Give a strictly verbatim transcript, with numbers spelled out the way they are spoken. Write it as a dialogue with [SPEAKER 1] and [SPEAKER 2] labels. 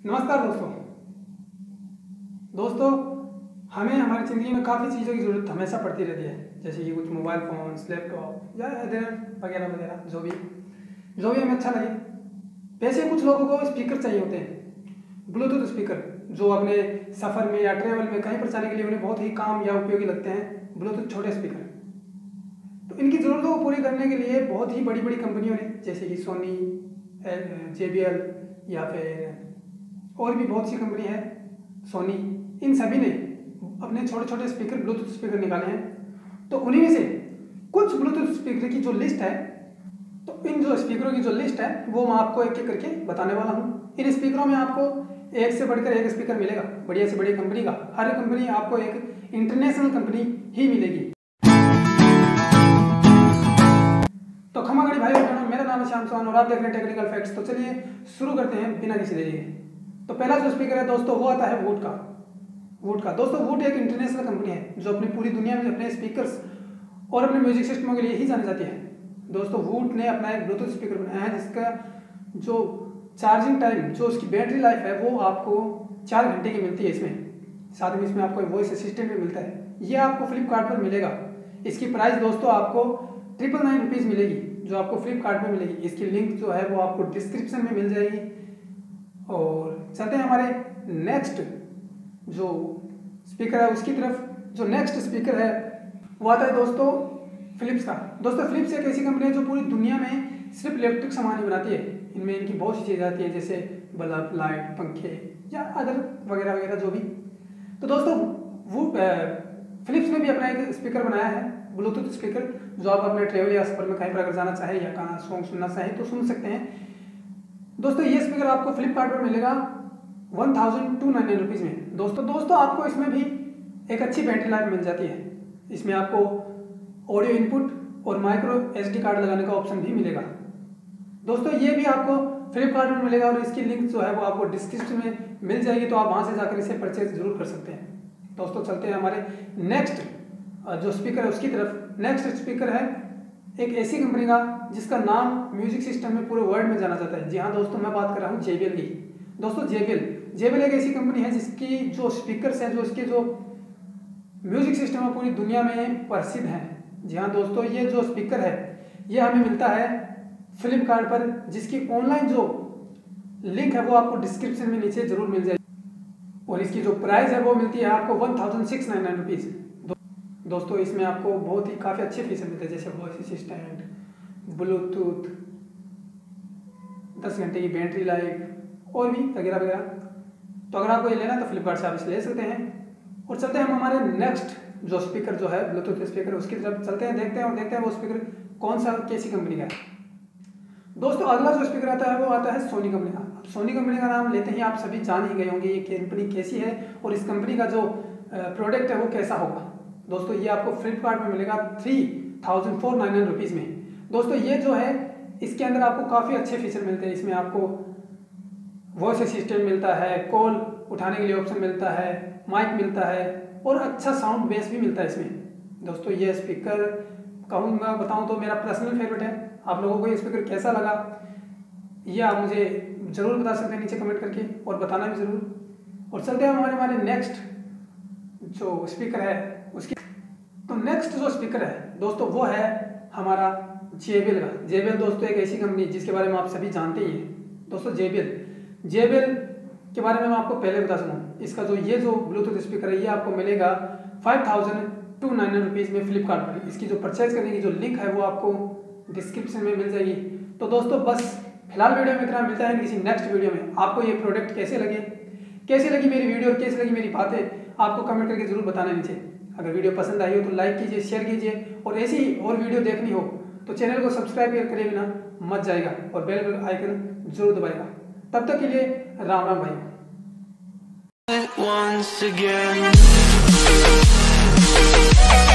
[SPEAKER 1] नमस्कार दोस्तों दोस्तों हमें हमारी ज़िंदगी में काफ़ी चीज़ों की ज़रूरत हमेशा पड़ती रहती है, जैसे कि कुछ मोबाइल फ़ोन्स, लैपटॉप या अदर वगैरह वगैरह जो भी जो भी हमें अच्छा लगे। वैसे कुछ लोगों को स्पीकर चाहिए होते हैं, ब्लूटूथ स्पीकर, जो अपने सफ़र में या ट्रेवल में कहीं पर जाने के लिए उन्हें बहुत ही काम या उपयोगी लगते हैं। ब्लूटूथ छोटे स्पीकर, तो इनकी ज़रूरतों को पूरी करने के लिए बहुत ही बड़ी बड़ी कंपनियों ने, जैसे कि सोनी, जे बी एल या फिर और भी बहुत सी कंपनी है, सोनी, इन सभी ने अपने छोटे छोटे स्पीकर, ब्लूटूथ स्पीकर निकाले हैं। तो उन्हीं में से कुछ ब्लूटूथ स्पीकर की जो लिस्ट है, तो इन जो स्पीकरों की जो लिस्ट है वो मैं आपको एक एक करके बताने वाला हूँ। इन स्पीकरों में आपको एक से बढ़कर एक स्पीकर मिलेगा, बढ़िया से बढ़िया कंपनी का। हर कंपनी आपको एक इंटरनेशनल कंपनी ही मिलेगी। तो खमागड़ी भाई और बहनों, मेरा नाम है श्याम चौहान और आप देख रहे हैं टेक्निकल फैक्ट्स। तो चलिए शुरू करते हैं बिना किसी देरी के। तो पहला जो स्पीकर है दोस्तों वो आता है वूट का। वूट का दोस्तों वूट एक इंटरनेशनल कंपनी है जो अपनी पूरी दुनिया में अपने स्पीकर्स और अपने म्यूजिक सिस्टमों के लिए ही जानी जाती है। दोस्तों वूट ने अपना एक ब्लूटूथ स्पीकर बनाया है जिसका जो चार्जिंग टाइम, जो उसकी बैटरी लाइफ है वो आपको चार घंटे की मिलती है। इसमें साथ में इसमें आपको वॉइस असिस्टेंट भी मिलता है। ये आपको फ्लिपकार्ट पर मिलेगा। इसकी प्राइस दोस्तों आपको ट्रिपल नाइन रुपीज़ मिलेगी, जो आपको फ्लिपकार्ट पर मिलेगी। इसकी लिंक जो है वो आपको डिस्क्रिप्शन में मिल जाएगी। और चलते हैं हमारे नेक्स्ट जो स्पीकर है उसकी तरफ। जो नेक्स्ट स्पीकर है वो आता है दोस्तों फिलिप्स का। दोस्तों फिलिप्स एक ऐसी कंपनी है जो पूरी दुनिया में सिर्फ इलेक्ट्रिक सामान ही बनाती है। इनमें इनकी बहुत सी चीज़ें आती है, जैसे बल्ब, लाइट, पंखे या अदर वगैरह वगैरह जो भी। तो दोस्तों वो फिलिप्स ने भी अपना एक स्पीकर बनाया है, ब्लूटूथ स्पीकर, जो आप अपने ट्रेवल या सफर में कहीं पर अगर जाना चाहे या कहाँ सॉन्ग सुनना चाहे तो सुन सकते हैं। दोस्तों ये स्पीकर आपको फ्लिपकार्ट पर मिलेगा one thousand two nine rupees में। दोस्तों दोस्तों आपको इसमें भी एक अच्छी बैटरी लाइफ मिल जाती है। इसमें आपको ऑडियो इनपुट और माइक्रो एस डी कार्ड लगाने का ऑप्शन भी मिलेगा। दोस्तों ये भी आपको फ्लिपकार्ट में मिलेगा और इसकी लिंक जो है वो आपको डिस्क्रिप्शन में मिल जाएगी, तो आप वहाँ से जाकर इसे परचेज जरूर कर सकते हैं। दोस्तों चलते हैं हमारे नेक्स्ट जो स्पीकर है उसकी तरफ। नेक्स्ट स्पीकर है एक ऐसी कंपनी का जिसका नाम म्यूजिक सिस्टम में पूरे वर्ल्ड में जाना जाता है। जी हाँ दोस्तों, मैं बात कर रहा हूँ जे बी एल की। दोस्तों J B L J B L एक ऐसी कंपनी है जिसकी जो स्पीकर्स हैं, जो इसके जो म्यूजिक सिस्टम है पूरी दुनिया में प्रसिद्ध हैं। जी हाँ दोस्तों, ये जो स्पीकर है ये हमें मिलता है फ्लिपकार्ट पर, जिसकी ऑनलाइन जो लिंक है वो आपको डिस्क्रिप्शन में नीचे जरूर मिल जाएगी। और इसकी जो प्राइस है वो मिलती है आपको one thousand six nine nine rupees. दोस्तों इसमें आपको बहुत ही काफ़ी अच्छे फीचर मिलते हैं, जैसे वॉइस असिस्टेंट, ब्लूटूथ, दस घंटे की बैटरी लाइफ और भी वगैरह वगैरह। तो अगर आपको ये लेना है तो फ्लिपकार्ट से आप इसे ले सकते हैं। और चलते हैं हम हमारे नेक्स्ट जो स्पीकर जो है ब्लूटूथ स्पीकर उसकी तरफ चलते हैं, देखते हैं और देखते हैं वो स्पीकर कौन सा कैसी कंपनी का है। दोस्तों अगला जो स्पीकर आता है वो आता है सोनी कंपनी का। अब सोनी कंपनी का नाम लेते ही आप सभी जान ही गए होंगे ये कंपनी कैसी है और इस कंपनी का जो प्रोडक्ट है वो कैसा होगा। दोस्तों ये आपको फ्लिपकार्ट में मिलेगा three thousand four nine nine rupees में। दोस्तों ये जो है इसके अंदर आपको काफ़ी अच्छे फीचर मिलते हैं। इसमें आपको वॉइस असिस्टेंट मिलता है, कॉल उठाने के लिए ऑप्शन मिलता है, माइक मिलता है और अच्छा साउंड बेस भी मिलता है इसमें। दोस्तों ये स्पीकर कहूँगा बताऊँ तो मेरा पर्सनल फेवरेट है। आप लोगों को ये स्पीकर कैसा लगा ये आप मुझे ज़रूर बता सकते हैं नीचे कमेंट करके, और बताना भी ज़रूर। और चलते हैं हमारे हमारे नेक्स्ट जो स्पीकर है उसकी। तो नेक्स्ट जो स्पीकर है दोस्तों वो है हमारा जे बी एल का। जे बी एल दोस्तों एक ऐसी कंपनी जिसके बारे में आप सभी जानते ही हैं। दोस्तों J B L J B L के बारे में मैं आपको पहले बता सकूँ, इसका जो ये जो ब्लूटूथ स्पीकर है ये आपको मिलेगा five thousand two nine nine rupees में फ्लिपकार्ट पर। इसकी जो परचेज करने की जो लिंक है वो आपको डिस्क्रिप्शन में मिल जाएगी। तो दोस्तों बस फिलहाल वीडियो में इतना, मिलता है किसी नेक्स्ट वीडियो में। आपको ये प्रोडक्ट कैसे लगे, कैसी लगी मेरी वीडियो और कैसी लगी मेरी बातें, आपको कमेंट करके जरूर बताना नीचे। अगर वीडियो पसंद आई हो तो लाइक कीजिए, शेयर कीजिए, और ऐसी ही और वीडियो देखनी हो तो चैनल को सब्सक्राइब करे बिना मत जाएगा और बेल आइकन जरूर दबाएगा। तब तक के लिए राम राम भाई। Once again